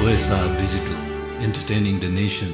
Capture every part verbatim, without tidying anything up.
O S R Digital, entertaining the nation.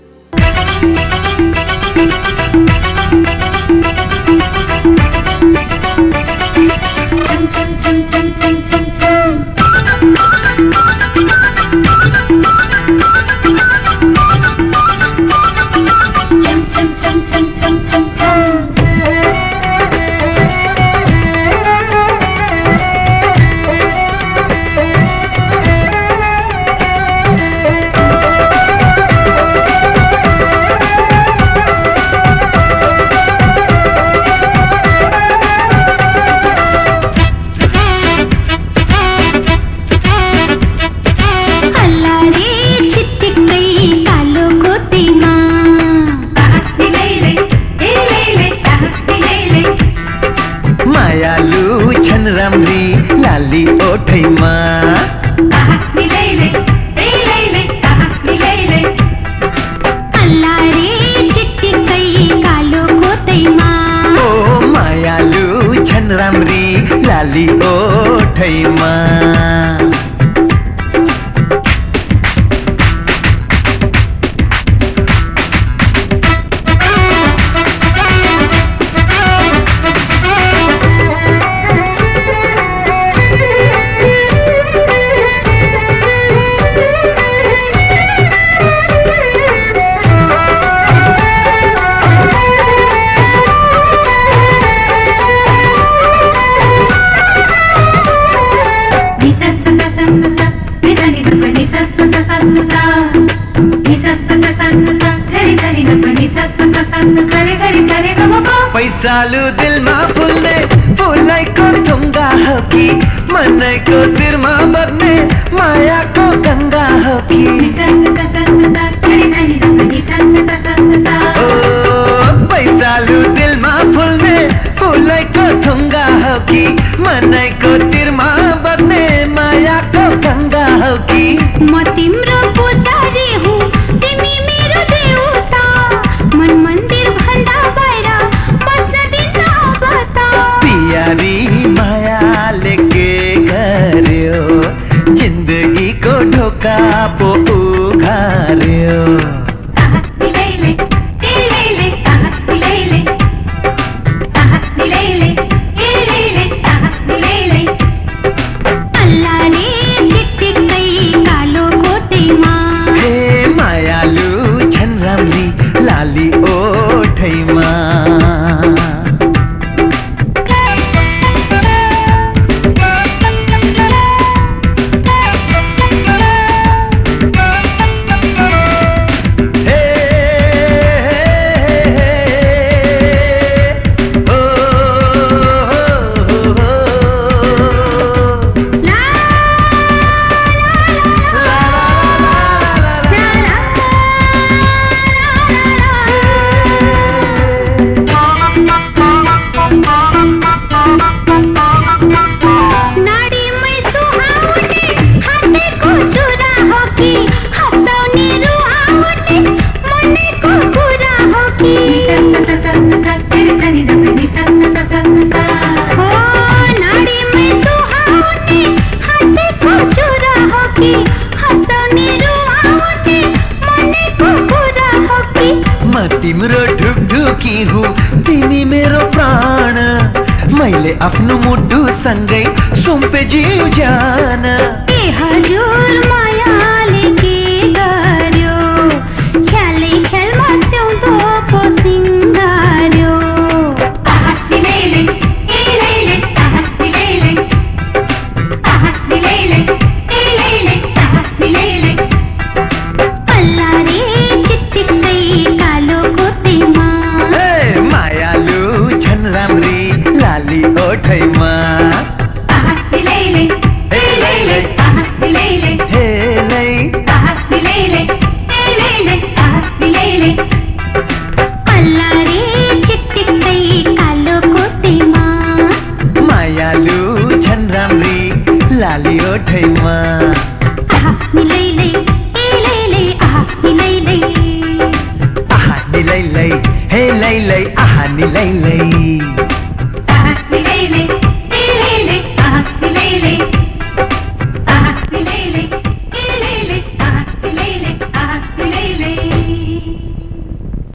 पैसालु दिलमा फुल्ने फुलैको ढुङ्गा हो कि मनैको तिरमा बग्ने मायाको गङ्गा हो कि पैसालु दिलमा फुल्ने फुलैको ढुङ्गा हो कि मनैको तिरमा बग्ने मायाको गङ्गा हो कि म तिम्रो पुजारी हुँ तिमी मेरो देउता मन मन्दिर भन्दा बाहिर प्यारी मायाले के गर्यो जिन्दगी को ढोका पो उघार्यो अल्लारे चिटिकै कालो कोटैमा हे मायालु झन् राम्री लाली ओठैमा तिम्रो ढुकढुकी हुँ तिमी मेरो प्राण मैले आफ्नो मुटु सँगै सुम्पे जीव जान ए हजुर